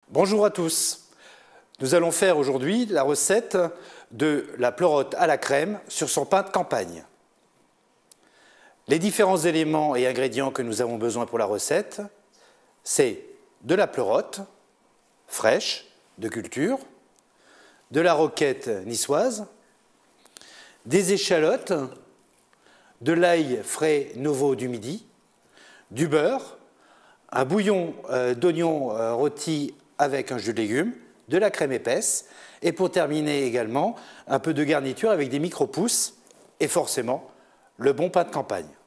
Bonjour à tous. Nous allons faire aujourd'hui la recette de la pleurote à la crème sur son pain de campagne. Les différents éléments et ingrédients que nous avons besoin pour la recette, c'est de la pleurote fraîche, de culture, de la roquette niçoise, des échalotes, de l'ail frais nouveau du midi, du beurre, un bouillon d'oignons rôtis avec un jus de légumes, de la crème épaisse et pour terminer également un peu de garniture avec des micro-pousses et forcément le bon pain de campagne.